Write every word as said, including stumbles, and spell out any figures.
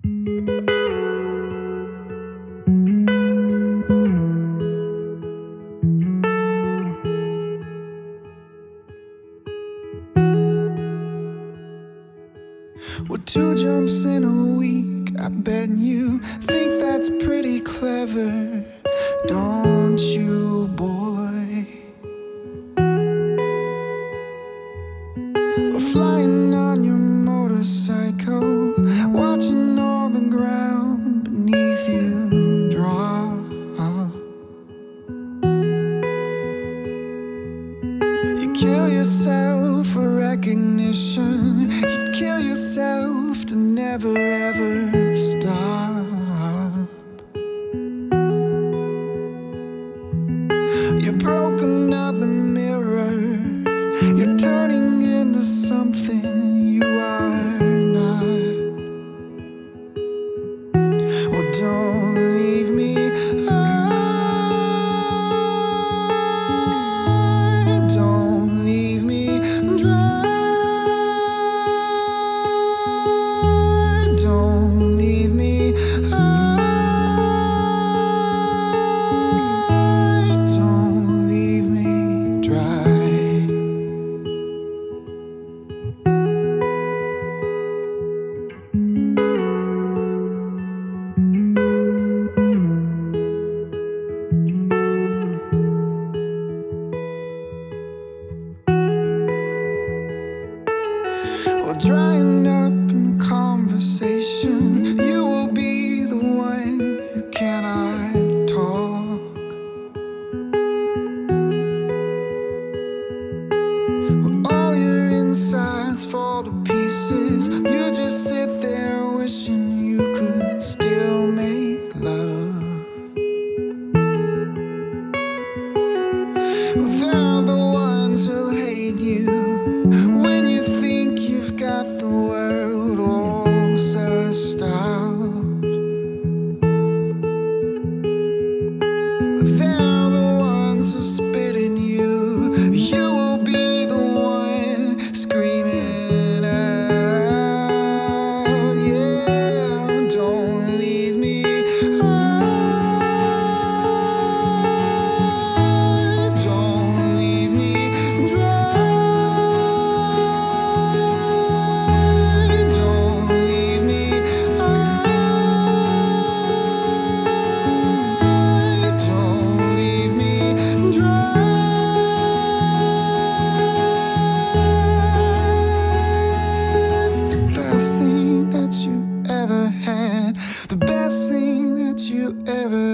Well, two jumps in a week, I bet you think that's pretty clever, don't you, boy? Well, flying on your motorcycle, watching all the ground beneath you drop. You kill yourself for recognition, you'd kill yourself to never ever stop. You broke another mirror, you're turning into something you are not. Well, don't leave me. Well, drying up in conversation, you will be the one who cannot talk. Well, all your insides fall to pieces, you just sit there wishing you could still make love. Well, they're the ones who'll hate you when you think you've got the world all sussed out. They're the ones who spit in you, you will be the one screaming out. Yeah, don't leave me. Don't leave me dry. The best thing that you ever